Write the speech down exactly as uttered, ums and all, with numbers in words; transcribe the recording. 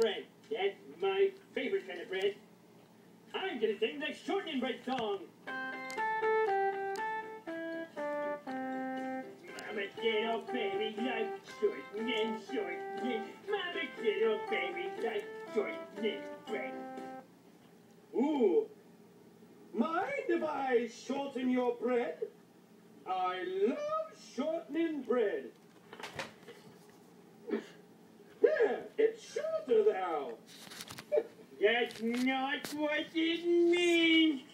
bread. That's my favorite kind of bread. I'm gonna sing the shortening bread song. Mama said, oh baby, like shortening, shortening. Mama said, oh baby, like shortening bread. Ooh. Mind if I shorten your bread? I love shortening bread. There, it's shorter now. That's not what it means.